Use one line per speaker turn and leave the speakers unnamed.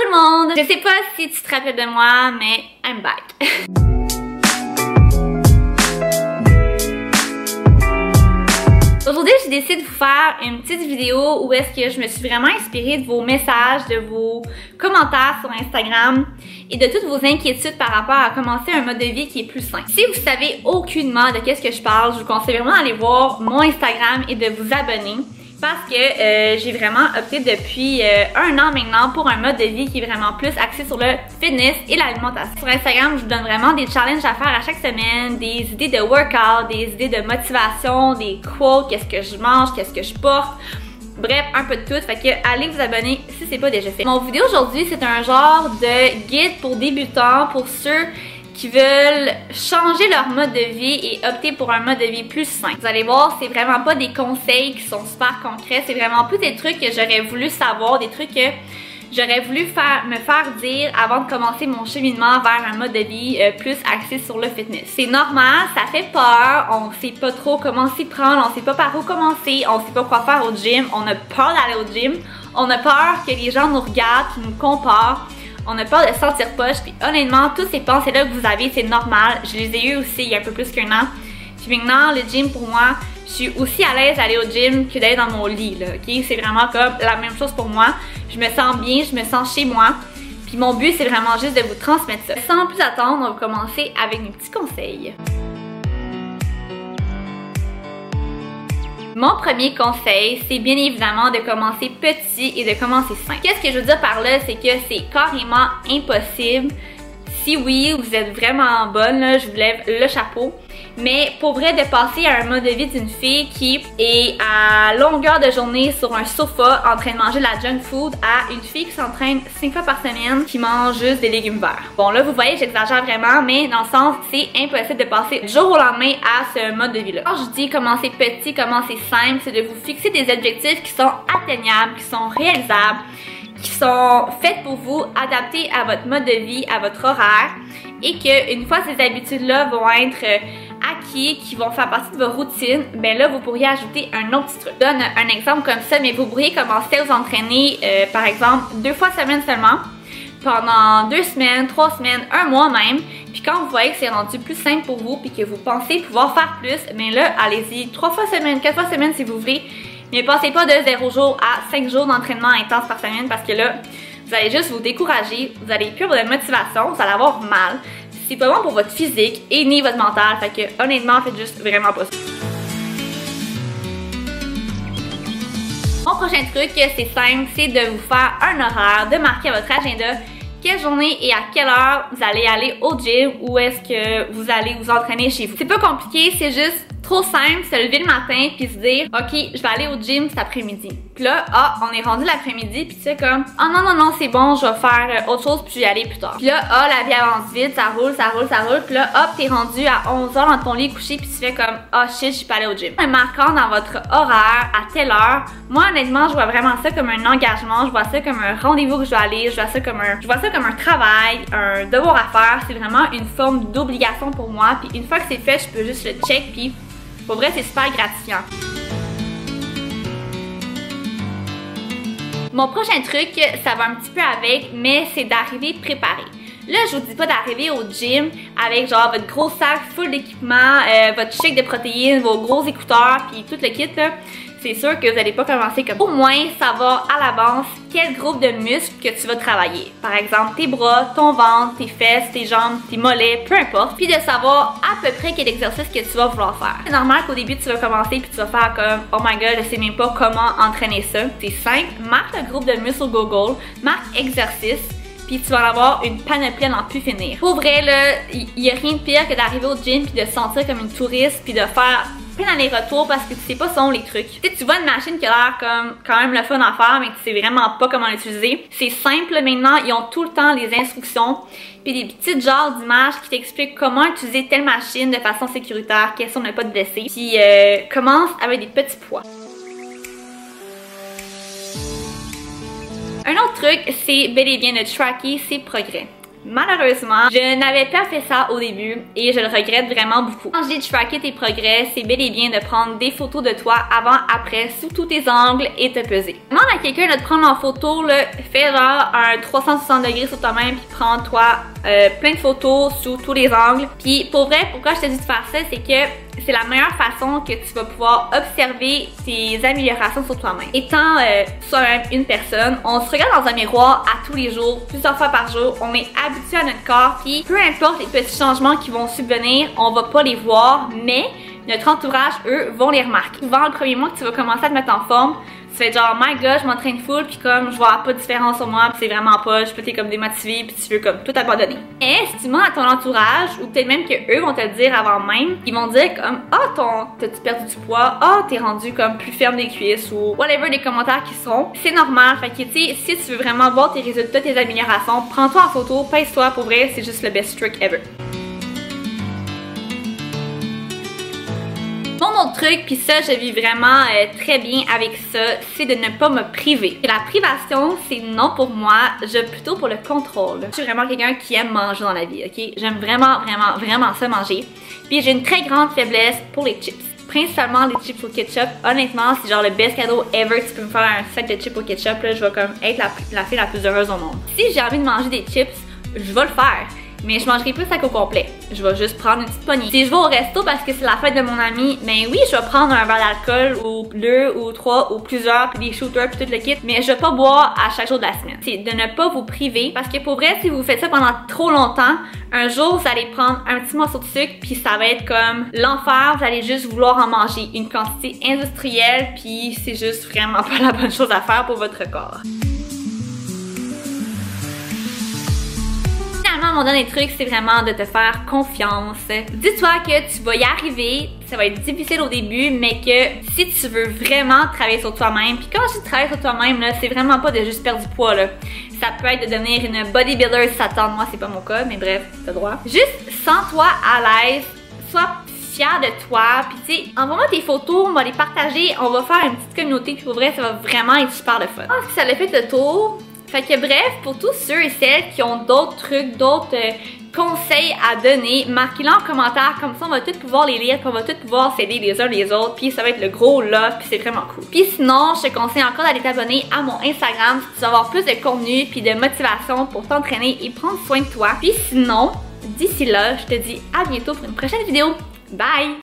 tout le monde! Je sais pas si tu te rappelles de moi, mais I'm back. Aujourd'hui, j'ai décidé de vous faire une petite vidéo où est-ce que je me suis vraiment inspirée de vos messages, de vos commentaires sur Instagram et de toutes vos inquiétudes par rapport à commencer un mode de vie qui est plus sain. Si vous savez aucunement de qu'est-ce que je parle, je vous conseille vraiment d'aller voir mon Instagram et de vous abonner. Parce que j'ai vraiment opté depuis 1 an maintenant pour un mode de vie qui est vraiment plus axé sur le fitness et l'alimentation. Sur Instagram, je vous donne vraiment des challenges à faire à chaque semaine, des idées de workout, des idées de motivation, des quotes, qu'est-ce que je mange, qu'est-ce que je porte. Bref, un peu de tout, fait que allez vous abonner si c'est pas déjà fait. Mon vidéo aujourd'hui, c'est un genre de guide pour débutants, pour ceux qui veulent changer leur mode de vie et opter pour un mode de vie plus sain. Vous allez voir, c'est vraiment pas des conseils qui sont super concrets, c'est vraiment plus des trucs que j'aurais voulu savoir, des trucs que j'aurais voulu me faire dire avant de commencer mon cheminement vers un mode de vie plus axé sur le fitness. C'est normal, ça fait peur, on sait pas trop comment s'y prendre, on sait pas par où commencer, on sait pas quoi faire au gym, on a peur d'aller au gym, on a peur que les gens nous regardent, qu'ils nous comparent. On a peur de se sentir poche, puis honnêtement, toutes ces pensées-là que vous avez, c'est normal. Je les ai eues aussi il y a un peu plus qu'1 an. Puis maintenant, le gym pour moi, je suis aussi à l'aise d'aller au gym que d'aller dans mon lit, là, ok? C'est vraiment comme la même chose pour moi. Je me sens bien, je me sens chez moi. Puis mon but, c'est vraiment juste de vous transmettre ça. Sans plus attendre, on va commencer avec mes petits conseils. Mon premier conseil, c'est bien évidemment de commencer petit et de commencer simple. Qu'est-ce que je veux dire par là, c'est que c'est carrément impossible. Si oui, vous êtes vraiment bonne, là, je vous lève le chapeau. Mais pour vrai, de passer à un mode de vie d'une fille qui est à longueur de journée sur un sofa en train de manger de la junk food à une fille qui s'entraîne 5 fois par semaine qui mange juste des légumes verts. Bon là, vous voyez, j'exagère vraiment, mais dans le sens, c'est impossible de passer du jour au lendemain à ce mode de vie-là. Quand je dis commencer petit, commencer simple, c'est de vous fixer des objectifs qui sont atteignables, qui sont réalisables, qui sont faites pour vous, adaptées à votre mode de vie, à votre horaire, et qu'une fois ces habitudes-là vont être acquis, qui vont faire partie de vos routines, ben là vous pourriez ajouter un autre petit truc. Je donne un exemple comme ça, mais vous pourriez commencer à vous entraîner par exemple 2 fois semaine seulement, pendant 2 semaines, 3 semaines, 1 mois même, puis quand vous voyez que c'est rendu plus simple pour vous, puis que vous pensez pouvoir faire plus, ben là allez-y 3 fois semaine, 4 fois semaine si vous voulez, mais passez pas de 0 jours à 5 jours d'entraînement intense par semaine parce que là, vous allez juste vous décourager, vous allez plus avoir de motivation, vous allez avoir mal. C'est pas bon pour votre physique et ni votre mental, fait que honnêtement, faites juste vraiment pas ça. Mon prochain truc, c'est simple, c'est de vous faire un horaire, de marquer à votre agenda quelle journée et à quelle heure vous allez aller au gym ou est-ce que vous allez vous entraîner chez vous. C'est pas compliqué, c'est juste trop simple, se lever le matin puis se dire ok, je vais aller au gym cet après-midi. Puis là, ah, on est rendu l'après-midi puis tu sais comme ah non non non, c'est bon, je vais faire autre chose puis je vais y aller plus tard. Puis là, ah, la vie avance vite, ça roule, ça roule, ça roule. Puis là, hop, t'es rendu à 11h dans ton lit couché puis tu fais comme ah shit, je peux aller au gym. Un marquant dans votre horaire à telle heure. Moi honnêtement, je vois vraiment ça comme un engagement, je vois ça comme un rendez-vous que je dois aller, je vois ça comme un travail, un devoir à faire. C'est vraiment une forme d'obligation pour moi. Puis une fois que c'est fait, je peux juste le check puis pour vrai, c'est super gratifiant. Mon prochain truc, ça va un petit peu avec, mais c'est d'arriver préparé. Là, je vous dis pas d'arriver au gym avec genre votre gros sac full d'équipement, votre shake de protéines, vos gros écouteurs, puis tout le kit là. C'est sûr que vous n'allez pas commencer comme ça. Au moins, savoir à l'avance quel groupe de muscles que tu vas travailler. Par exemple, tes bras, ton ventre, tes fesses, tes jambes, tes mollets, peu importe. Puis de savoir à peu près quel exercice que tu vas vouloir faire. C'est normal qu'au début, tu vas commencer puis tu vas faire comme oh my god, je sais même pas comment entraîner ça. C'est simple, marque le groupe de muscles au Google, marque exercice. Puis tu vas en avoir une panoplie à n'en plus finir. Pour vrai, là, il n'y a rien de pire que d'arriver au gym puis de se sentir comme une touriste puis de faire plein d'aller-retour parce que tu sais pas ce sont les trucs. Tu vois une machine qui a l'air comme quand même le fun à faire mais tu sais vraiment pas comment l'utiliser. C'est simple maintenant, ils ont tout le temps les instructions puis des petites genres d'images qui t'expliquent comment utiliser telle machine de façon sécuritaire, question de ne pas te blesser. Puis commence avec des petits poids. Un autre truc, c'est bel et bien de tracker ses progrès. malheureusement, je n'avais pas fait ça au début et je le regrette vraiment beaucoup. Quand je dis tracker tes progrès, c'est bel et bien de prendre des photos de toi avant, après, sous tous tes angles et te peser. Demande à quelqu'un de te prendre en photo, là, fais genre un 360 degrés sur toi-même puis prends-toi plein de photos sous tous les angles. Puis pour vrai, pourquoi je te dis de faire ça, c'est que c'est la meilleure façon que tu vas pouvoir observer tes améliorations sur toi-même. Étant soi-même une personne, on se regarde dans un miroir à tous les jours, plusieurs fois par jour, on est habitué à notre corps, puis peu importe les petits changements qui vont subvenir, on va pas les voir, mais notre entourage, eux, vont les remarquer. Souvent, le premier mois que tu vas commencer à te mettre en forme, tu fais genre, my god, je m'entraîne full, puis comme je vois pas de différence sur moi, puis c'est vraiment pas, je peux t'es comme démotivé, puis tu veux comme tout abandonner. Et si tu demandes à ton entourage, ou peut-être même que eux vont te le dire avant même, ils vont dire comme, t'as-tu perdu du poids, t'es rendu comme plus ferme des cuisses, ou whatever les commentaires qui seront. C'est normal, fait que tu sais, si tu veux vraiment voir tes résultats, tes améliorations, prends-toi en photo, pèse-toi, pour vrai, c'est juste le best trick ever. Mon autre truc, puis ça je vis vraiment très bien avec ça, c'est de ne pas me priver. Et la privation, c'est non pour moi, je plutôt pour le contrôle. Je suis vraiment quelqu'un qui aime manger dans la vie, ok? J'aime vraiment ça manger. Puis j'ai une très grande faiblesse pour les chips. Principalement les chips au ketchup. Honnêtement, c'est genre le best cadeau ever. Tu peux me faire un sac de chips au ketchup, là, je vais comme être la fille la plus heureuse au monde. Si j'ai envie de manger des chips, je vais le faire. Mais je mangerai plus sac au complet. Je vais juste prendre une petite poignée. Si je vais au resto parce que c'est la fête de mon ami, ben oui, je vais prendre un verre d'alcool ou 2 ou 3 ou plusieurs, puis des shooters, puis tout le kit. Mais je vais pas boire à chaque jour de la semaine. C'est de ne pas vous priver parce que pour vrai, si vous faites ça pendant trop longtemps, un jour vous allez prendre un petit morceau de sucre puis ça va être comme l'enfer. Vous allez juste vouloir en manger une quantité industrielle puis c'est juste vraiment pas la bonne chose à faire pour votre corps. Mon dernier truc, c'est vraiment de te faire confiance. Dis-toi que tu vas y arriver, ça va être difficile au début, mais que si tu veux vraiment travailler sur toi-même, puis quand je dis travailler sur toi-même, là, c'est vraiment pas de juste perdre du poids, là. Ça peut être de devenir une bodybuilder si ça tente. Moi, c'est pas mon cas, mais bref, t'as droit. Juste sens-toi à l'aise, sois fière de toi, puis tu sais, envoie-moi tes photos, on va les partager, on va faire une petite communauté, puis pour vrai, ça va vraiment être super le fun. Je pense que ça l'a fait le tour. Fait que bref, pour tous ceux et celles qui ont d'autres trucs, d'autres conseils à donner, marquez-les en commentaire, comme ça on va tous pouvoir les lire, puis on va tous pouvoir s'aider les uns les autres, puis ça va être le gros love, puis c'est vraiment cool. Puis sinon, je te conseille encore d'aller t'abonner à mon Instagram si tu veux avoir plus de contenu puis de motivation pour t'entraîner et prendre soin de toi. Puis sinon, d'ici là, je te dis à bientôt pour une prochaine vidéo. Bye!